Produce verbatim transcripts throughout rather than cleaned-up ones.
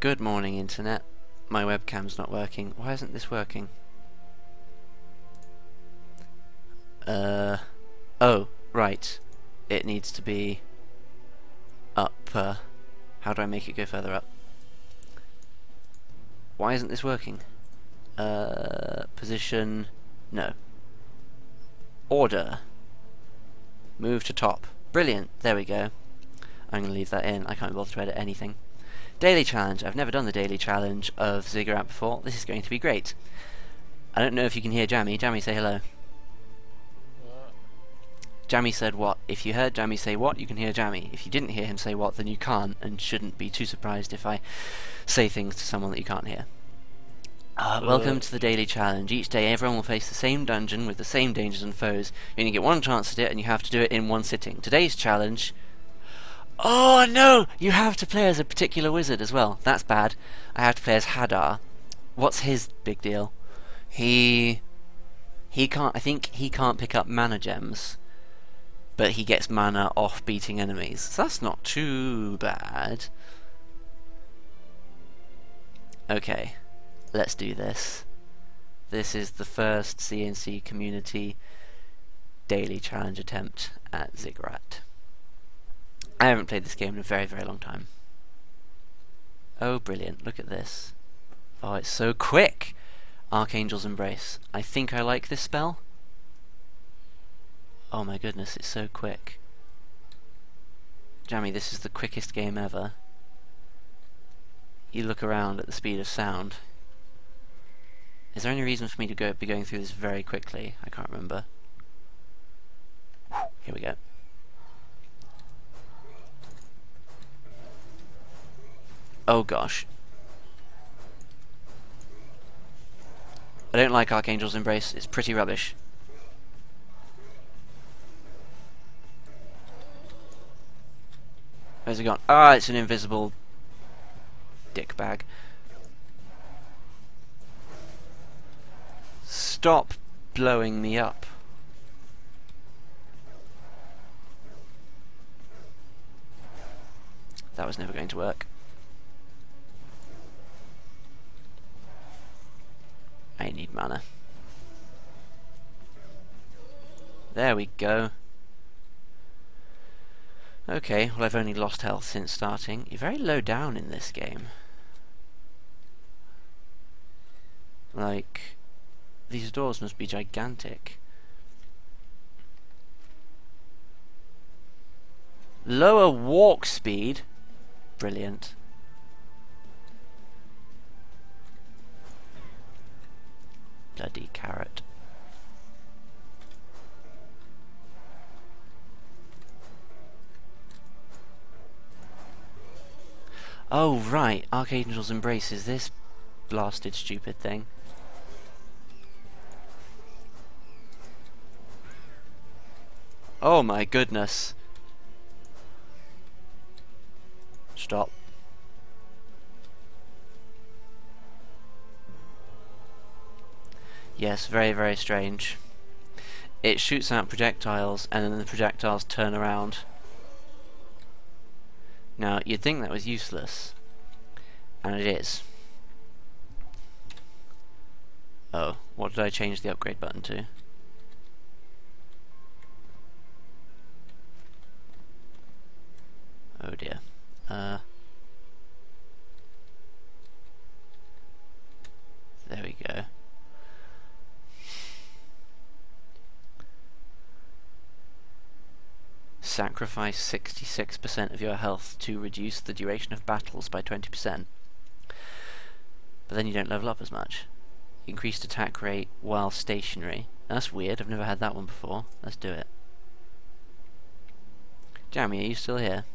Good morning, internet. My webcam's not working. Why isn't this working? Uh, oh, right. It needs to be up. Uh, how do I make it go further up? Why isn't this working? Uh, position. No. Order. Move to top. Brilliant. There we go. I'm going to leave that in. I can't be bothered to edit anything. Daily challenge. I've never done the daily challenge of Ziggurat before. This is going to be great. I don't know if you can hear Jammy. Jammy, say hello. What? Jammy said what? If you heard Jammy say what, you can hear Jammy. If you didn't hear him say what, then you can't, and shouldn't be too surprised if I say things to someone that you can't hear. Uh, welcome to the daily challenge. Each day everyone will face the same dungeon with the same dangers and foes. You only get one chance at it, and you have to do it in one sitting. Today's challenge... Oh no! You have to play as a particular wizard as well. That's bad. I have to play as Hadar. What's his big deal? He... He can't... I think he can't pick up mana gems. But he gets mana off beating enemies. So that's not too bad. Okay. Let's do this. This is the first C N C community daily challenge attempt at Ziggurat. I haven't played this game in a very, very long time. Oh, brilliant. Look at this. Oh, it's so quick! Archangel's Embrace. I think I like this spell. Oh my goodness, it's so quick. Jammy, this is the quickest game ever. You look around at the speed of sound. Is there any reason for me to go be going through this very quickly? I can't remember. Here we go. Oh gosh. I don't like Archangel's Embrace, it's pretty rubbish. Where's it gone? Ah, it's an invisible dick bag. Stop blowing me up. That was never going to work. I need mana. There we go. Okay, well I've only lost health since starting. You're very low down in this game. Like, these doors must be gigantic. Lower walk speed? Brilliant. Bloody carrot. Oh right, Archangel's Embrace is this blasted stupid thing. Oh my goodness. Stop. Yes, very, very strange. It shoots out projectiles, and then the projectiles turn around. Now, you'd think that was useless, and it is. Oh, what did I change the upgrade button to? Oh dear. Uh... There we go. Sacrifice sixty-six percent of your health to reduce the duration of battles by twenty percent. But then you don't level up as much. Increased attack rate while stationary. That's weird, I've never had that one before. Let's do it. Jammy, are you still here?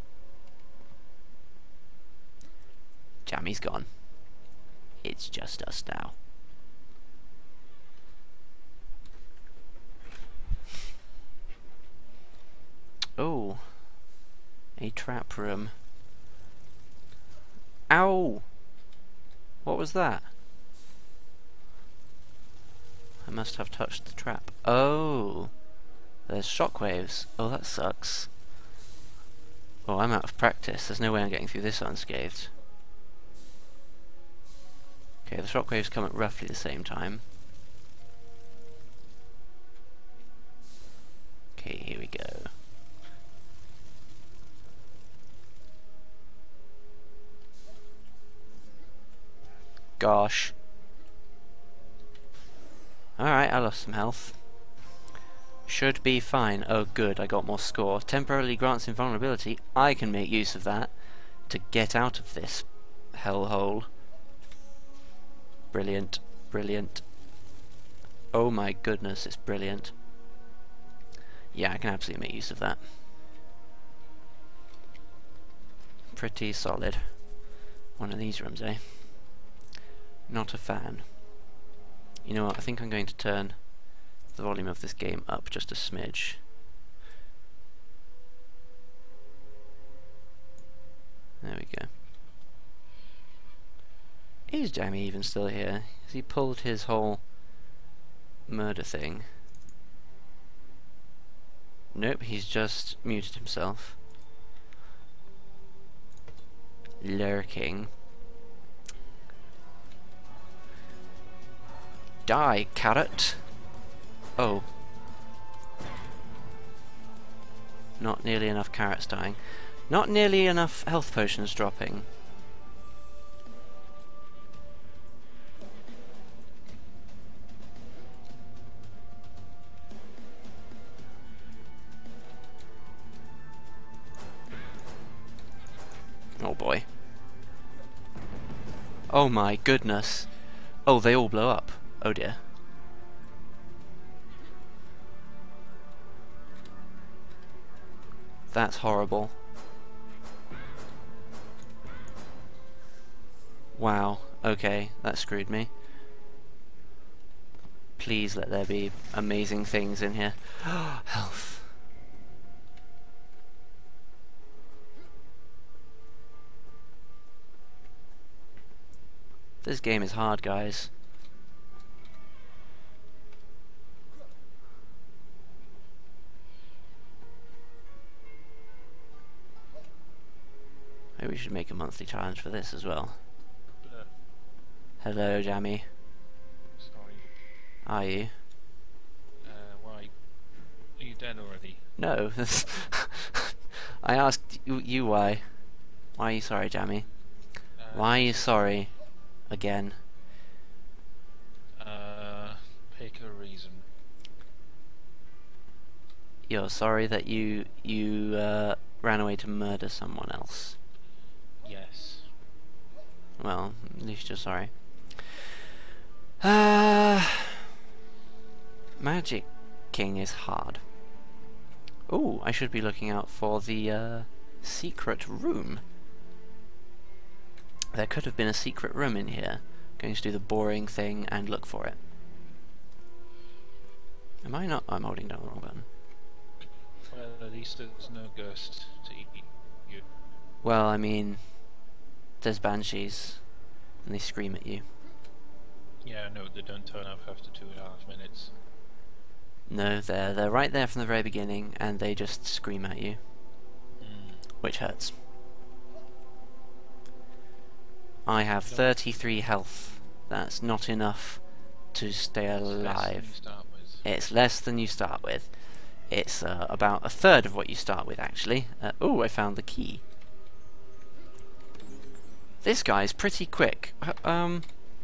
Jammy's gone. It's just us now. Oh, a trap room. Ow! What was that? I must have touched the trap. Oh, there's shockwaves. Oh, that sucks. Oh, I'm out of practice. There's no way I'm getting through this unscathed. Okay, the shockwaves come at roughly the same time. Okay, here we go. Gosh. Alright, I lost some health. Should be fine. Oh good, I got more score. Temporarily grants invulnerability. I can make use of that to get out of this hellhole. Brilliant, brilliant. Oh my goodness, it's brilliant. Yeah, I can absolutely make use of that. Pretty solid. One of these rooms, eh? Not a fan. You know what, I think I'm going to turn the volume of this game up just a smidge. There we go. Is Jammy even still here? Has he pulled his whole murder thing? Nope, he's just muted himself. Lurking. Die, carrot! Oh. Not nearly enough carrots dying. Not nearly enough health potions dropping. Oh boy. Oh my goodness. Oh, they all blow up. Oh dear. That's horrible. Wow, okay, that screwed me. Please let there be amazing things in here. Health. This game is hard, guys. Maybe we should make a monthly challenge for this as well. Uh, Hello, Jammy. sorry. Are you? Uh, why? Are you dead already? No. I asked you, you why. Why are you sorry, Jammy? Uh, Why are you sorry? Again. Uh, pick a reason. You're sorry that you you uh, ran away to murder someone else. Yes. Well, at least you're sorry. Uh, Magic King is hard. Ooh, I should be looking out for the uh, secret room. There could have been a secret room in here. Going to do the boring thing and look for it. Am I not? I'm holding down the wrong button. Well, at least there's no ghost to eat you. Well, I mean, there's banshees, and they scream at you. Yeah, no, they don't turn up after two and a half minutes. No, they're they're right there from the very beginning, and they just scream at you, Mm. which hurts. I have thirty-three health. That's not enough to stay It's less than you alive. start with. It's less than you start with. It's uh, about a third of what you start with, actually. Uh, oh, I found the key. This guy's pretty quick. Uh, um.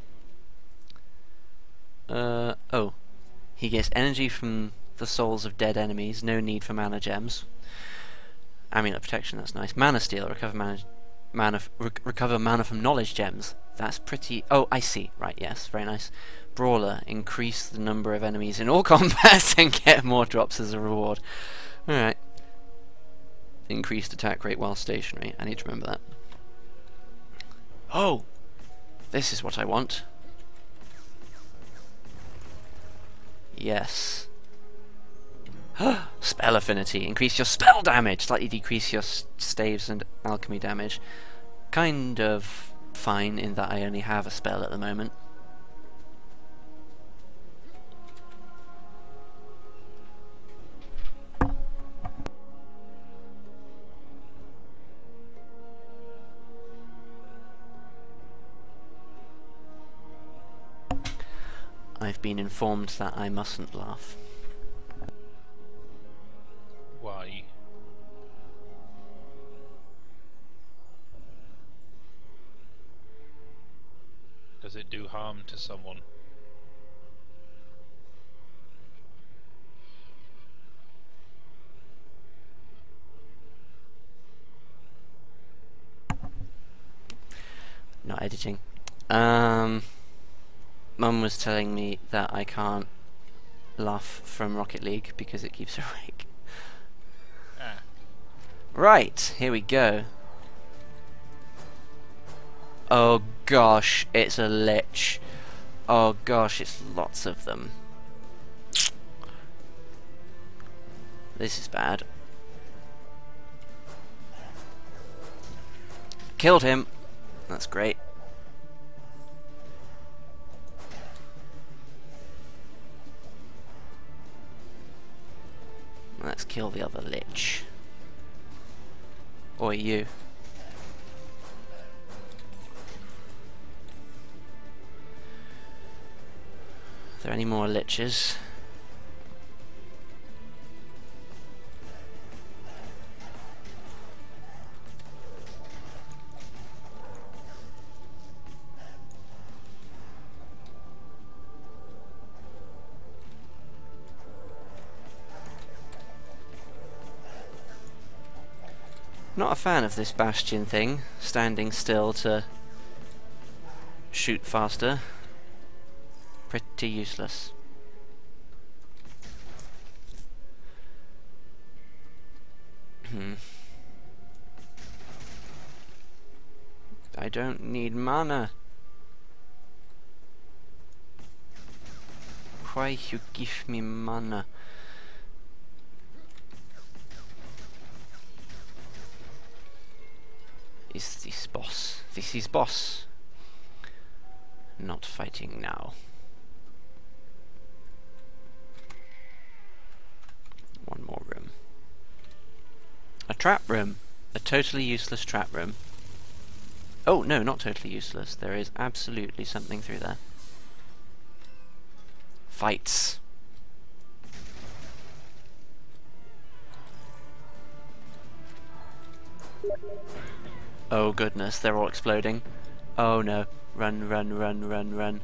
Uh. Oh. He gets energy from the souls of dead enemies. No need for mana gems. Amulet protection. That's nice. Mana steal. Recover mana. Mana. F rec recover mana from knowledge gems. That's pretty. Oh, I see. Right. Yes. Very nice. Brawler, increase the number of enemies in all combats and get more drops as a reward. Alright. Increased attack rate while stationary. I need to remember that. Oh! This is what I want. Yes. Spell affinity. Increase your spell damage. Slightly decrease your staves and alchemy damage. Kind of fine in that I only have a spell at the moment. I've been informed that I mustn't laugh. Why? Does it do harm to someone? Not editing. Um, Mum was telling me that I can't laugh from Rocket League because it keeps her awake. Ah. Right, here we go. Oh gosh, it's a lich. Oh gosh, it's lots of them. This is bad. Killed him. That's great. Let's kill the other lich. Or you. Are there any more liches? Not a fan of this bastion thing, standing still to shoot faster. Pretty useless. Hmm. I don't need mana. Why you give me mana? Is this boss? This is boss. Not fighting now. One more room. A trap room. A totally useless trap room. Oh, no, not totally useless. There is absolutely something through there. Fights. Oh goodness, they're all exploding. Oh no. Run, run, run, run, run.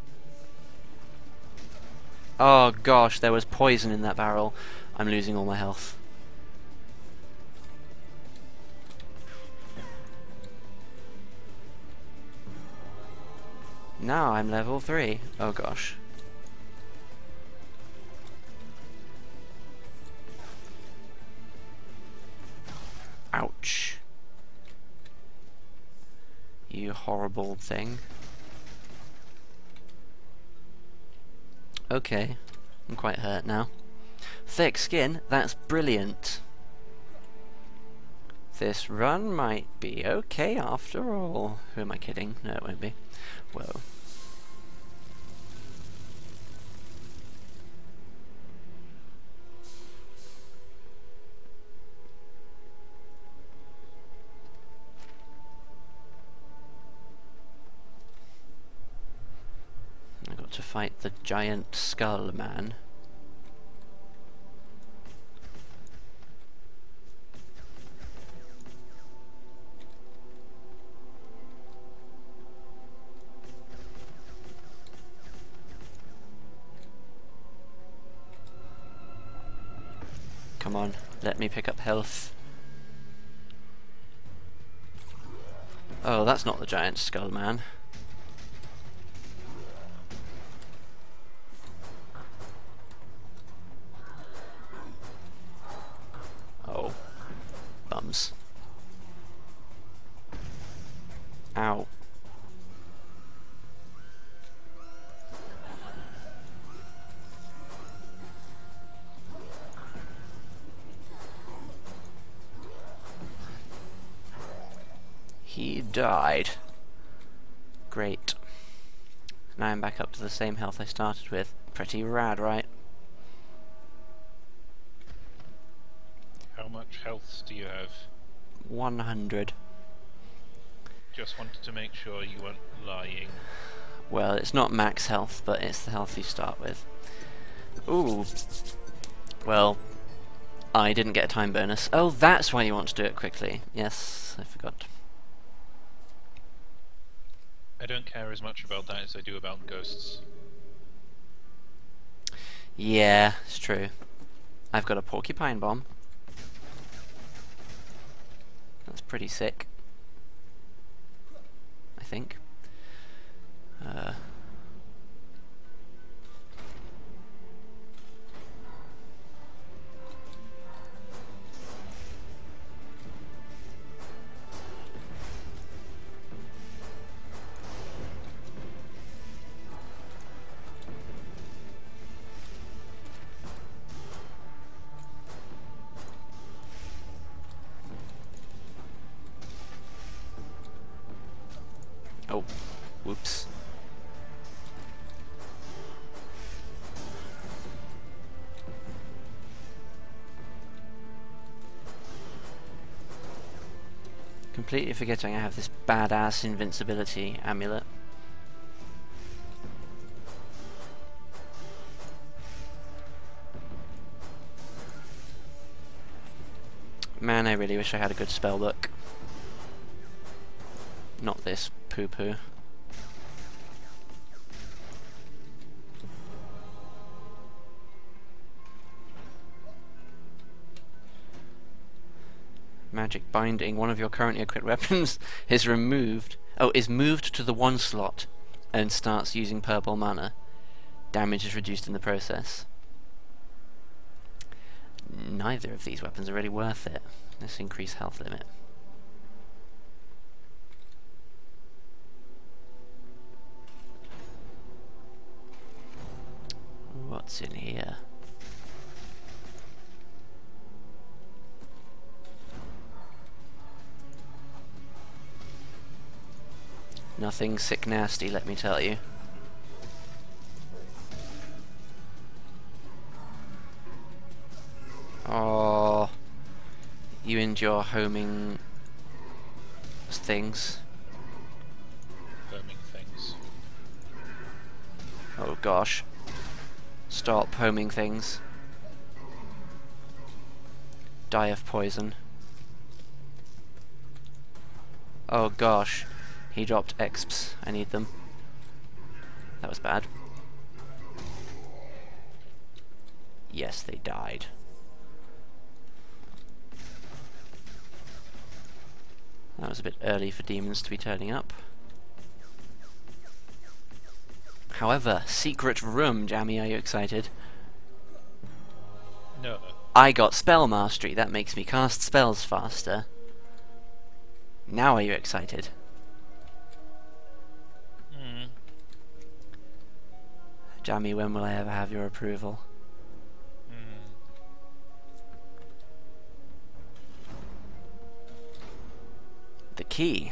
Oh gosh, there was poison in that barrel. I'm losing all my health. Now I'm level three. Oh gosh. Ouch. You horrible thing. Okay, I'm quite hurt now. Thick skin, that's brilliant. This run might be okay after all. Who am I kidding? No, it won't be. Whoa. I got to fight the giant skull man. Come on, let me pick up health. Oh, that's not the giant skull man. Oh, bums. Ow. He died. Great. Now I'm back up to the same health I started with. Pretty rad, right? How much health do you have? one hundred. Just wanted to make sure you weren't lying. Well, it's not max health, but it's the health you start with. Ooh. Well, I didn't get a time bonus. Oh, that's why you want to do it quickly. Yes, I forgot. I don't care as much about that as I do about ghosts. Yeah, it's true. I've got a porcupine bomb. That's pretty sick. I think. Uh... Oh, whoops. Completely forgetting I have this badass invincibility amulet. Man, I really wish I had a good spell book. Not this poo-poo. Magic binding. One of your currently equipped weapons is removed. Oh, is moved to the one slot and starts using purple mana. Damage is reduced in the process. Neither of these weapons are really worth it. Let's increase health limit. What's in here? Nothing sick nasty, let me tell you. Oh, you and your homing things. Homing things. Oh gosh. Stop homing things. Die of poison. Oh gosh. He dropped exps. I need them. That was bad. Yes, they died. That was a bit early for demons to be turning up. However, secret room, Jammy, are you excited? No. I got spell mastery. That makes me cast spells faster. Now are you excited? Mm. Jammy, when will I ever have your approval? Mm. The key.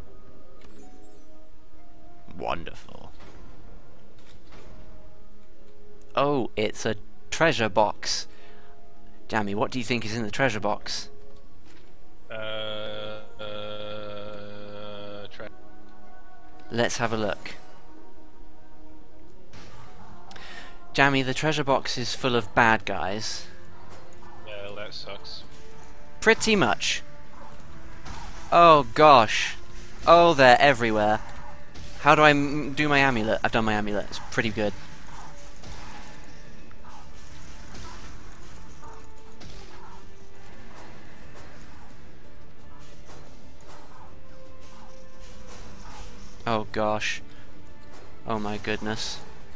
Wonderful. Oh, it's a treasure box. Jammy, what do you think is in the treasure box? Uh, uh, tra Let's have a look. Jammy, the treasure box is full of bad guys. well, that sucks. Pretty much. Oh gosh. Oh, they're everywhere. How do I m do my amulet? I've done my amulet. It's pretty good. Oh gosh. Oh my goodness.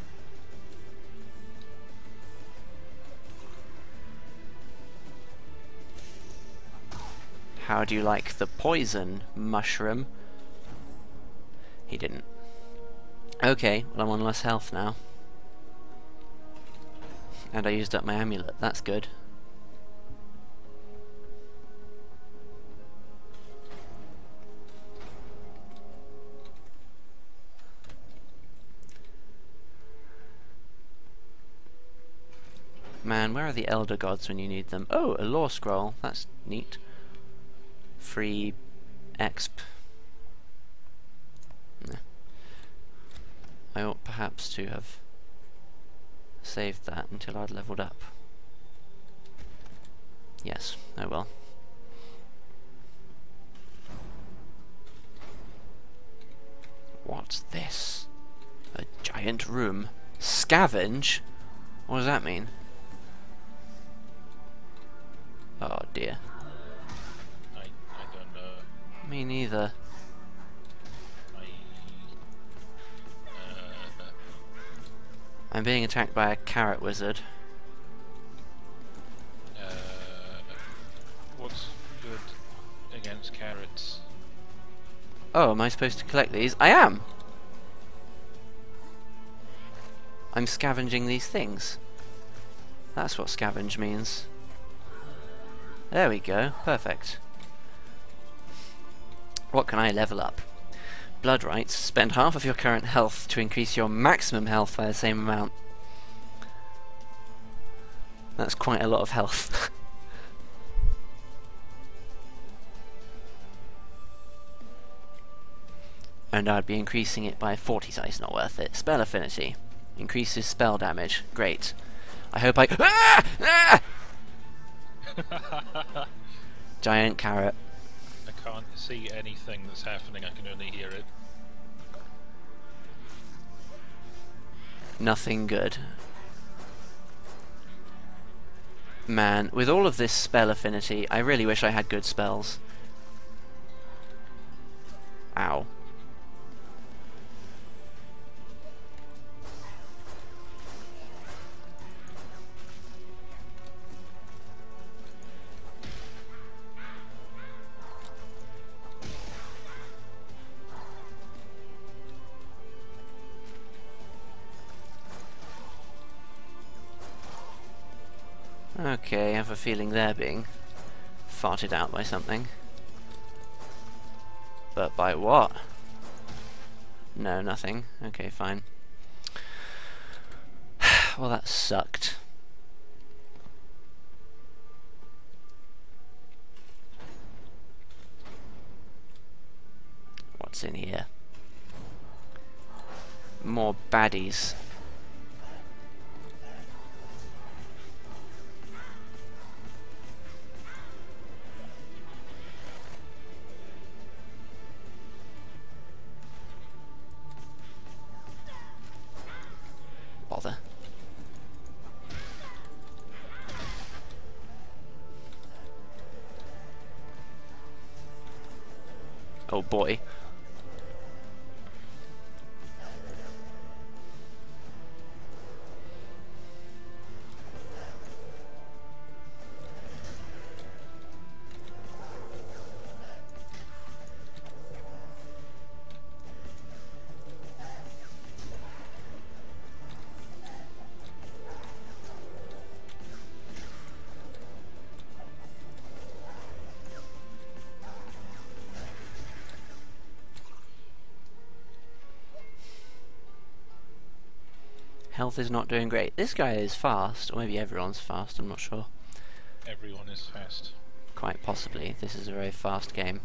How do you like the poison mushroom? He didn't. Okay, well I'm on less health now. And I used up my amulet, that's good. Man, where are the elder gods when you need them? Oh, a lore scroll, that's neat. Free exp. Nah. perhaps to have saved that until I'd leveled up. Yes, oh well. What's this? A giant room. Scavenge? What does that mean? Oh dear. I, I don't know. Me neither. I... Uh, I'm being attacked by a carrot wizard. uh, what's good against carrots? Oh, am I supposed to collect these? I am! I'm scavenging these things. That's what scavenge means. There we go, perfect. What can I level up? Blood rights. Spend half of your current health to increase your maximum health by the same amount. That's quite a lot of health. And I'd be increasing it by forty, so it's not worth it. Spell affinity. Increases spell damage. Great. I hope I... Ah! Ah! Giant carrot. I can't see anything that's happening, I can only hear it. Nothing good. Man, with all of this spell affinity, I really wish I had good spells. Ow. Okay, I have a feeling they're being farted out by something. But by what? No, nothing. Okay, fine. Well, that sucked. What's in here? More baddies. Bother. Oh boy. Health is not doing great. This guy is fast, or maybe everyone's fast, I'm not sure. Everyone is fast. Quite possibly. This is a very fast game.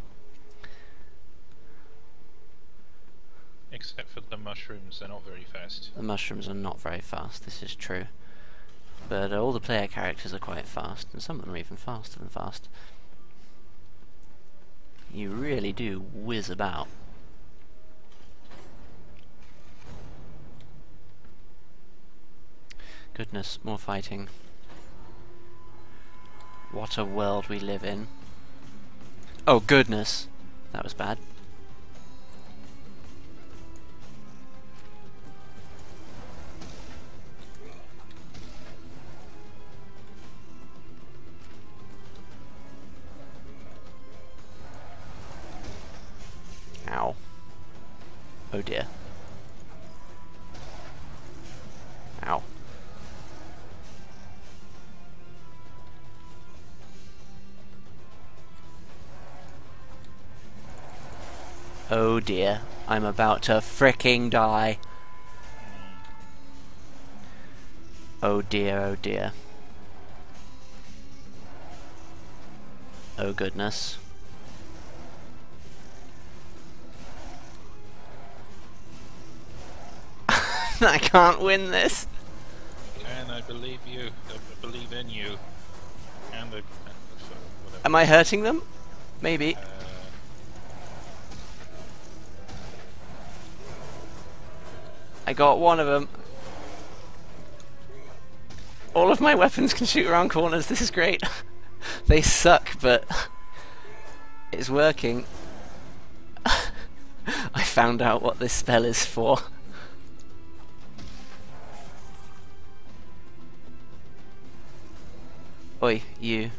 Except for the mushrooms, they're not very fast. The mushrooms are not very fast, this is true. But uh, all the player characters are quite fast, and some of them are even faster than fast. You really do whiz about. Goodness, more fighting. What a world we live in. Oh goodness! That was bad. Ow. Oh dear. Ow. Oh dear, I'm about to fricking die. Oh dear, oh dear. Oh goodness. I can't win this. And I believe you. I believe in you. And I... and whatever. Am I hurting them? Maybe. Uh, I got one of them. All of my weapons can shoot around corners. This is great. They suck, but it's working. I found out what this spell is for. Oi, you.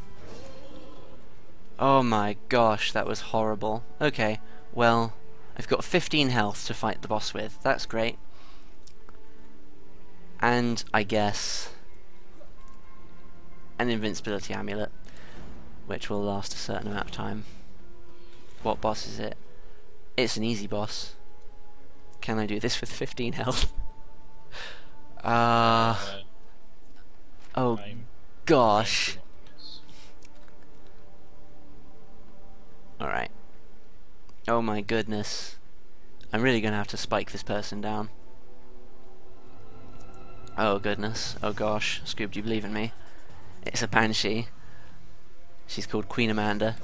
Oh my gosh, that was horrible. Okay, well, I've got fifteen health to fight the boss with. That's great. And, I guess, an invincibility amulet, which will last a certain amount of time. What boss is it? It's an easy boss. Can I do this with fifteen health? Uh, uh, oh I'm gosh. trying Alright. Oh my goodness. I'm really gonna have to spike this person down. Oh goodness. Oh gosh. Scoob, do you believe in me? It's a banshee. She's called Queen Amanda.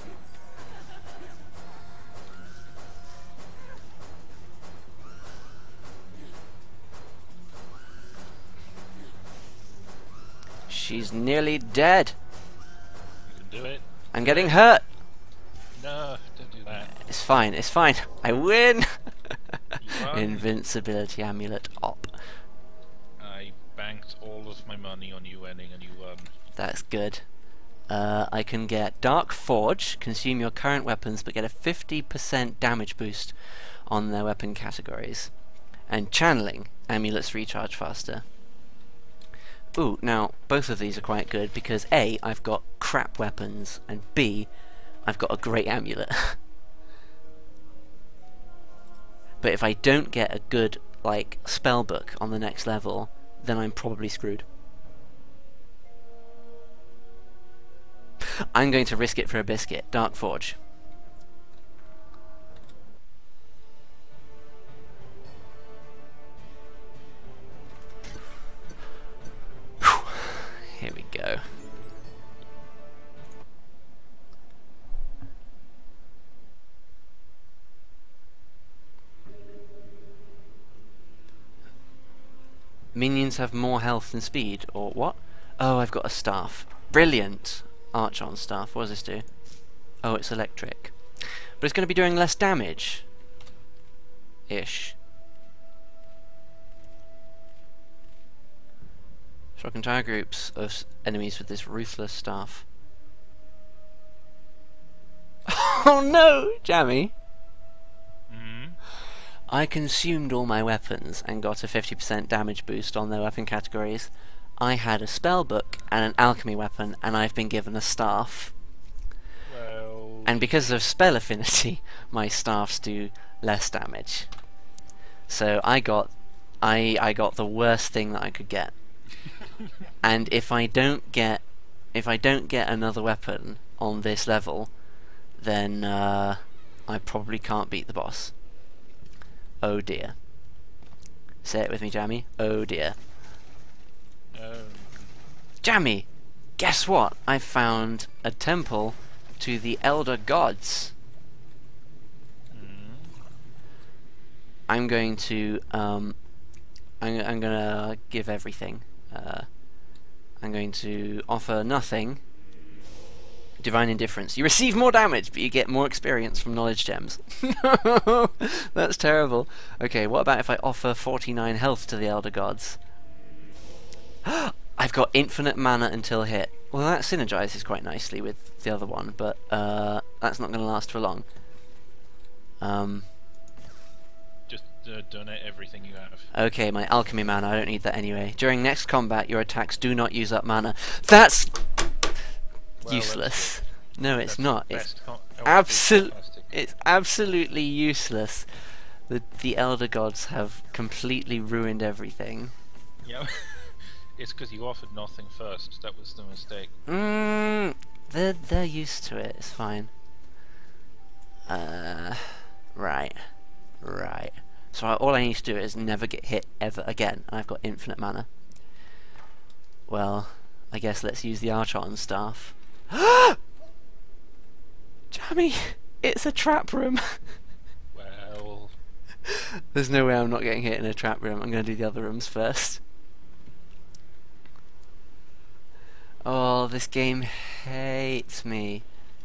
She's nearly dead. to- You can do it. I'm getting hurt. No, don't do that. It's fine. It's fine. I win. You won. Invincibility amulet op. I banked all of my money on you winning and you won. That's good. Uh, I can get Dark Forge, consume your current weapons but get a fifty percent damage boost on their weapon categories. And Channeling, amulets recharge faster. Ooh, now, both of these are quite good because A, I've got crap weapons, and B, I've got a great amulet. But if I don't get a good, like, spellbook on the next level, then I'm probably screwed. I'm going to risk it for a biscuit. Dark Forge. Whew. Here we go. Minions have more health than speed, or what? Oh, I've got a staff. Brilliant! Archon staff. What does this do? Oh, it's electric. But it's going to be doing less damage. Ish. Shock entire groups of s enemies with this ruthless staff. Oh no, Jammy! Mm-hmm. I consumed all my weapons and got a fifty percent damage boost on their weapon categories. I had a spellbook and an alchemy weapon, and I've been given a staff. Well... And because of spell affinity, my staffs do less damage. So I got, I I got the worst thing that I could get. And if I don't get, if I don't get another weapon on this level, then uh, I probably can't beat the boss. Oh dear. Say it with me, Jammy. Oh dear. Um, Jammy, guess what? I found a temple to the Elder Gods. mm, I'm going to, um, I'm, I'm gonna give everything. Uh, I'm going to offer nothing. Divine Indifference. You receive more damage, but you get more experience from knowledge gems. No, that's terrible. Okay, what about if I offer forty-nine health to the Elder Gods? I've got infinite mana until hit. Well, that synergizes quite nicely with the other one, but uh, that's not going to last for long. Um, just uh, donate everything you have. okay, my alchemy mana, I don't need that anyway. During next combat, your attacks do not use up mana. That's Well, useless. that's No, it's That's not. the It's best con- oh, absolute. fantastic. It's absolutely useless. The the Elder Gods have completely ruined everything. Yeah. It's because you offered nothing first. That was the mistake. Mm, they're they're used to it. It's fine. Uh, right, right. So I, all I need to do is never get hit ever again, and I've got infinite mana. Well, I guess let's use the Archon staff. Jammy! It's a trap room! Well... There's no way I'm not getting hit in a trap room. I'm going to do the other rooms first. Oh, this game hates me.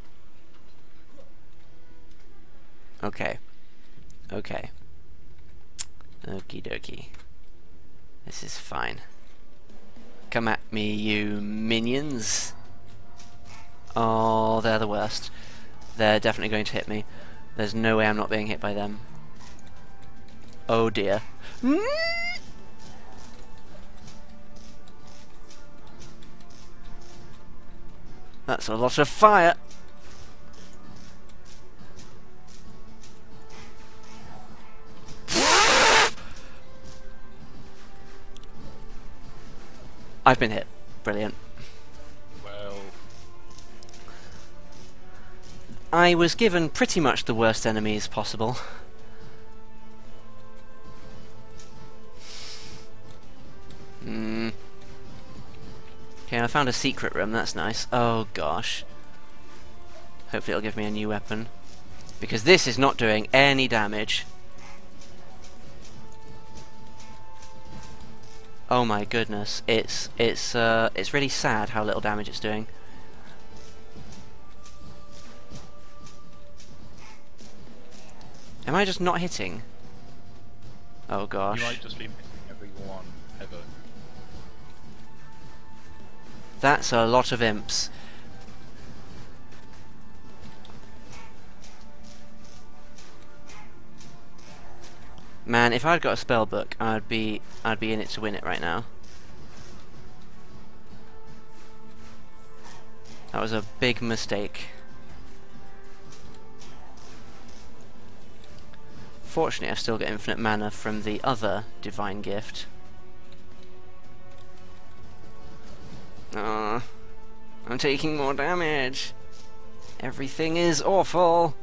Okay. Okay. Okie dokie. This is fine. Come at me, you minions. Oh, they're the worst. They're definitely going to hit me. There's no way I'm not being hit by them. Oh dear. That's a lot of fire. I've been hit. Brilliant. Well... I was given pretty much the worst enemies possible. Hmm. Okay, I found a secret room, that's nice. Oh gosh. Hopefully it'll give me a new weapon. Because this is not doing any damage. Oh my goodness, it's it's uh it's really sad how little damage it's doing. Am I just not hitting? Oh gosh. You might just be missing everyone ever. That's a lot of imps. Man, if I'd got a spell book, I'd be I'd be in it to win it right now. That was a big mistake. Fortunately, I still get infinite mana from the other divine gift. Ah, I'm taking more damage. Everything is awful.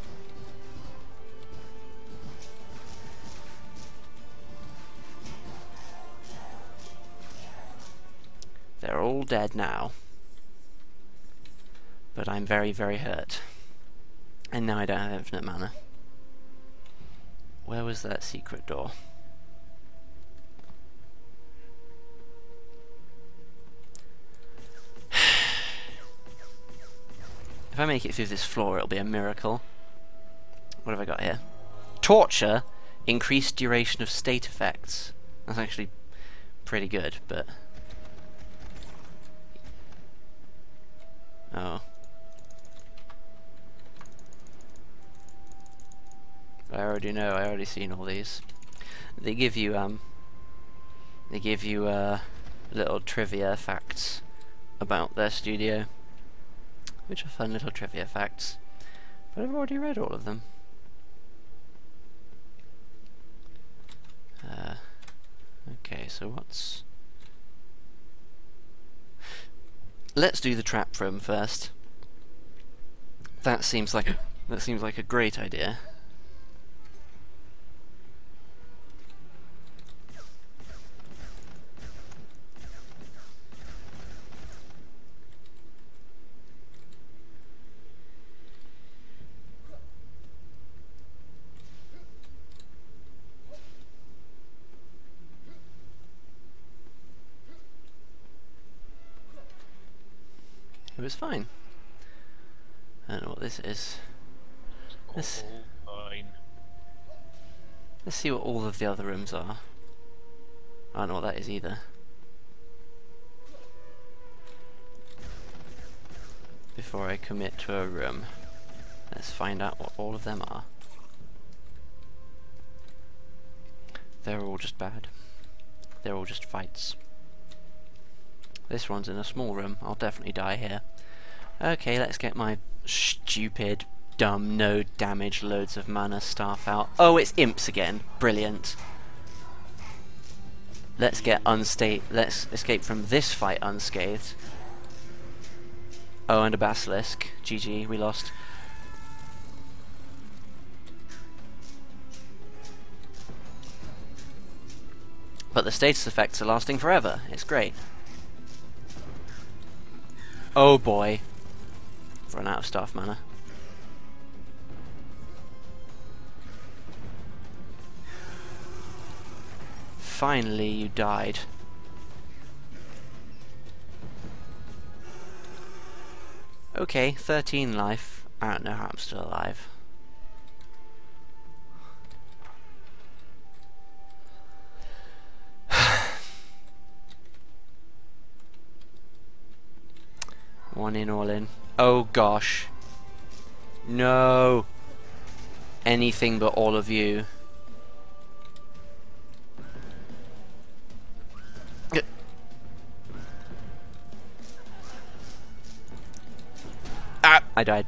They're all dead now. But I'm very, very hurt. And now I don't have infinite mana. Where was that secret door? If I make it through this floor, it'll be a miracle. What have I got here? Torture, increased duration of state effects. That's actually pretty good, but... Oh. I already know, I already seen all these. They give you, um... They give you, uh... little trivia facts about their studio. Which are fun little trivia facts. But I've already read all of them. Uh... Okay, so what's... Let's do the trap room first. That seems like a, that seems like a great idea. It was fine. I don't know what this is. Let's, All fine. let's see what all of the other rooms are. I don't know what that is either. Before I commit to a room, let's find out what all of them are. They're all just bad. They're all just fights. This one's in a small room. I'll definitely die here. Okay, let's get my stupid, dumb, no damage, loads of mana staff out. Oh, it's imps again. Brilliant. Let's get unstate. Let's escape from this fight unscathed. Oh, and a basilisk. G G, we lost. But the status effects are lasting forever. It's great. Oh boy. I've run out of staff mana. Finally, you died. Okay, thirteen life. I don't know how I'm still alive. One in, all in. Oh gosh. No. Anything but all of you. Ah! I died.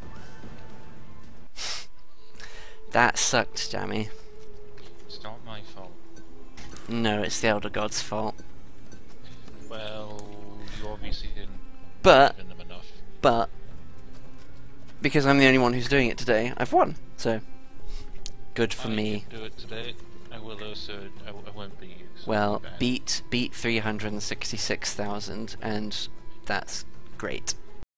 That sucked, Jammy. It's not my fault. No, it's the Elder God's fault. Well, you obviously didn't But, believe in them enough. but, because I'm the only one who's doing it today, I've won. So, good for I me. can do it today. I will also. I, w I won't be you. So Well, bad. beat beat three hundred sixty-six thousand, and that's great.